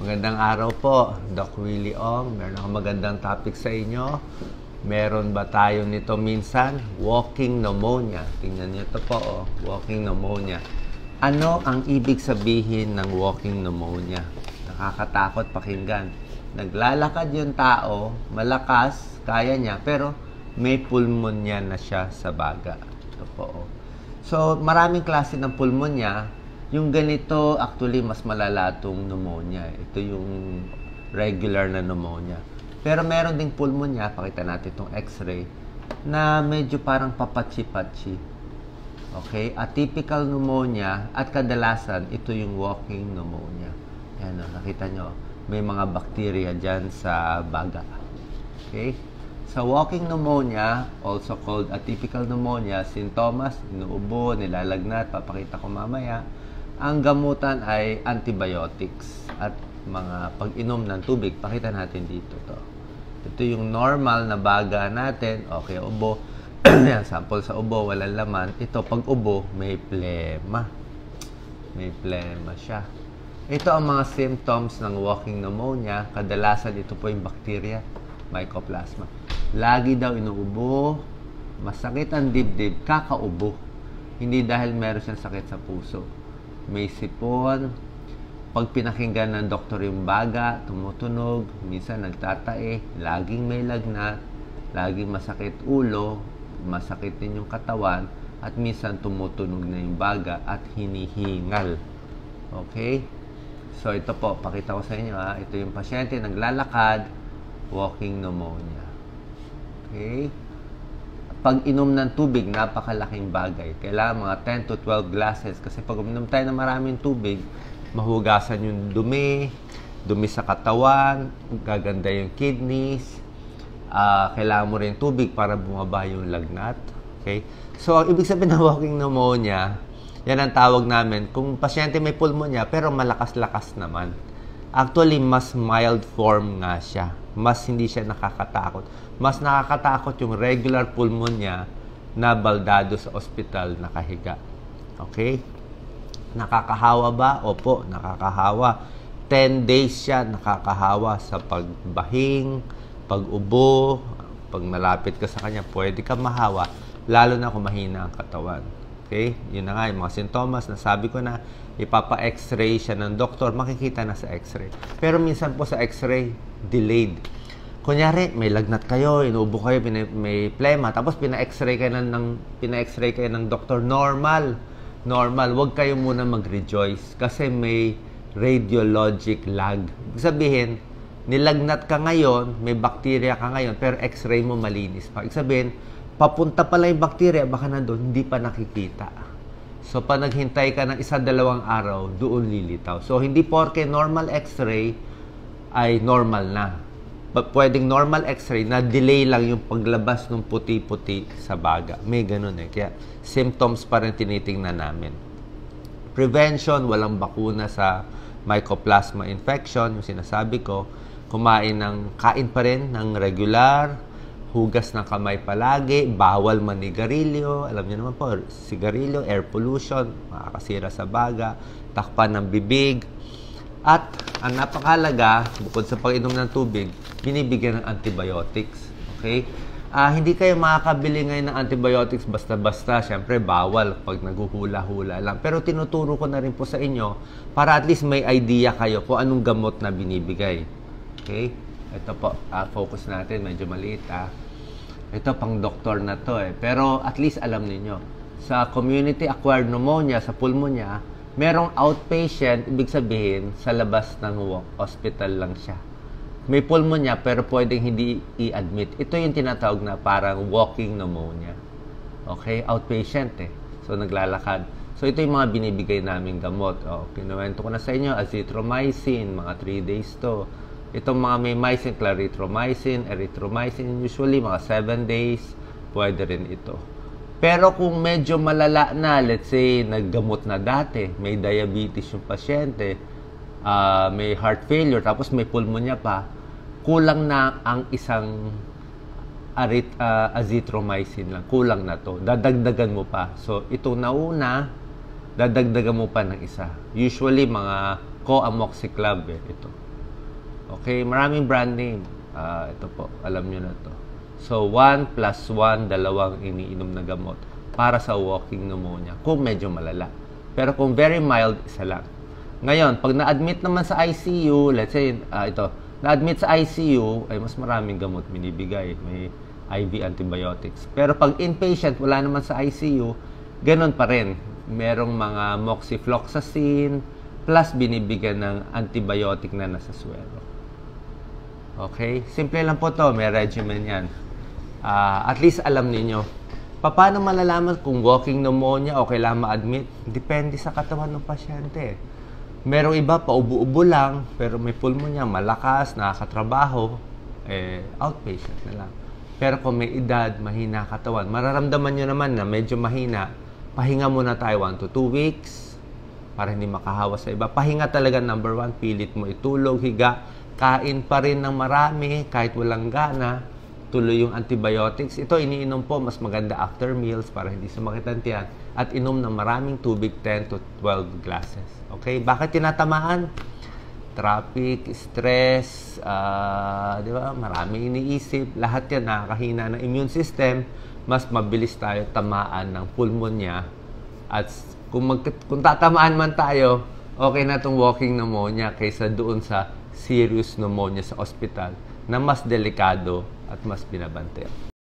Magandang araw po, Doc Willie Ong. Meron akong magandang topic sa inyo. Meron ba tayo nito minsan? Walking pneumonia. Tingnan niyo ito po, oh. Walking pneumonia. Ano ang ibig sabihin ng walking pneumonia? Nakakatakot pakinggan. Naglalakad yung tao, malakas, kaya niya, pero may pulmonya na siya sa baga. Ito po, oh. So, maraming klase ng pulmonya. Yung ganito, actually, mas malala itong pneumonia. Ito yung regular na pneumonia. Pero meron ding pulmonya, pakita natin itong x-ray, na medyo parang papatsi-patsi. Okay? Atypical pneumonia, at kadalasan, ito yung walking pneumonia. Yan o, nakita nyo, may mga bacteria dyan sa baga. Okay? Sa walking pneumonia, also called atypical pneumonia, sintomas, inuubo, nilalagnat, papakita ko mamaya. Ang gamutan ay antibiotics at mga pag-inom ng tubig. Pakita natin dito to. Ito yung normal na baga natin. Okay, ubo. Yan, sample sa ubo, walang laman. Ito, pag ubo, may plema. May plema siya. Ito ang mga symptoms ng walking pneumonia. Kadalasan ito po yung bacteria, mycoplasma. Lagi daw inuubo, masakit ang dibdib, kakaubo. Hindi dahil meron siyang sakit sa puso. May sipon, pag pinakinggan ng doktor yung baga, tumutunog, minsan nagtatae, laging may lagnat, laging masakit ulo, masakit din yung katawan, at minsan tumutunog na yung baga at hinihingal. Okay? So ito po, pakita ko sa inyo ha. Ito yung pasyente, naglalakad, walking pneumonia. Okay? Pag inom ng tubig, napakalaking bagay. Kailangan mga 10 to 12 glasses. Kasi pag uminom tayo ng maraming tubig, mahugasan yung dumi sa katawan, gaganda yung kidneys, kailangan mo rin tubig para bumaba yung lagnat. Okay? So, ang ibig sabihin ng walking pneumonia, yan ang tawag namin. Kung pasyente may pulmonya, pero malakas-lakas naman. Actually, mas mild form nga siya. Mas hindi siya nakakatakot. Mas nakakatakot yung regular pulmonya na baldado sa ospital nakahiga. Okay? Nakakahawa ba? Opo, nakakahawa. 10 days siya nakakahawa sa pagbahing, pag-ubo, pag malapit ka sa kanya, pwede ka mahawa, lalo na kung mahina ang katawan. Okay? Yun na nga, yung mga sintomas na sabi ko na, ipapa-x-ray siya ng doktor, makikita na sa x-ray. Pero minsan po sa x-ray, delayed. Kunyari, may lagnat kayo, inuubo kayo, may plema, tapos pina-x-ray kayo ng doktor, normal. Huwag kayo muna mag-rejoice kasi may radiologic lag. Ibig sabihin, nilagnat ka ngayon, may bacteria ka ngayon, pero x-ray mo malinis pa. Ibig sabihin, papunta pala yung bacteria, baka nandun, hindi pa nakikita. So, pag naghintay ka ng 1-2 araw, doon lilitaw. So, hindi porke normal x-ray ay normal na. Pwedeng normal x-ray na delay lang yung paglabas ng puti-puti sa baga. May ganun eh. Kaya, symptoms pa rin tinitingnan namin. Prevention, walang bakuna sa mycoplasma infection. Yung sinasabi ko, kain pa rin ng regular, hugas ng kamay palagi, bawal manigarilyo. Alam niyo naman po, sigarilyo, air pollution, makakasira sa baga, takpan ng bibig. At ang napakahalaga, bukod sa pag-inom ng tubig, binibigyan ng antibiotics. Okay? Hindi kayo makakabili ngayon ng antibiotics basta-basta. Siyempre, bawal pag naghuhula-hula lang. Pero tinuturo ko na rin po sa inyo para at least may idea kayo kung anong gamot na binibigay. Okay? Ito po, focus natin, medyo maliit Ito pang doktor na to Pero at least alam niyo sa community-acquired pneumonia, sa pulmonya, merong outpatient, ibig sabihin, sa labas ng hospital lang siya. May pulmonya pero pwedeng hindi i-admit. Ito yung tinatawag na parang walking pneumonia. Okay? Outpatient So, naglalakad. So, ito yung mga binibigay naming gamot. Kinuwento ko na sa inyo, azithromycin, mga 3 days to. Itong mga may mycin, clarithromycin, erythromycin, usually mga 7 days, pwede rin ito. Pero kung medyo malala na, let's say, naggamot na dati, may diabetes yung pasyente, may heart failure, tapos may pulmonya pa, kulang na ang isang azithromycin lang. Kulang na to. Dadagdagan mo pa. So, ito nauna, dadagdagan mo pa ng isa. Usually, mga co-amoxiclav ito. Okay, maraming brand name. Ito po, alam nyo na to. So, 1 plus 1, dalawang iniinom na gamot para sa walking pneumonia kung medyo malala. Pero kung very mild, isa lang. Ngayon, pag na-admit naman sa ICU, let's say, na-admit sa ICU, ay mas maraming gamot binibigay. May IV antibiotics. Pero pag inpatient, wala naman sa ICU, ganun pa rin. Merong mga moxifloxacin, plus binibigyan ng antibiotic na nasa swero. Okay? Simple lang po to, may regimen yan. At least alam ninyo. Paano malalaman kung walking pneumonia o kailangan ma-admit? Depende sa katawan ng pasyente. Merong iba, paubo-ubo lang, pero may pulmonya, malakas, nakakatrabaho, outpatient na lang. Pero kung may edad, mahina katawan, mararamdaman nyo naman na medyo mahina, pahinga muna tayo 1 to 2 weeks para hindi makahawa sa iba. Pahinga talaga, number 1, pilit mo itulog, higa, kain pa rin ng marami kahit walang gana, tuloy yung antibiotics. Ito iniinom po, mas maganda after meals para hindi sumakit ang tiyan. At inom ng maraming tubig, 10 to 12 glasses. Okay? Bakit tinatamaan? Traffic, stress, di ba? Marami iniisip. Lahat yan nakakahina ng immune system. Mas mabilis tayo tamaan ng pulmonya. At kung tatamaan man tayo, okay na itong walking pneumonia kaysa doon sa serious pneumonia sa ospital na mas delikado at mas binabantayan.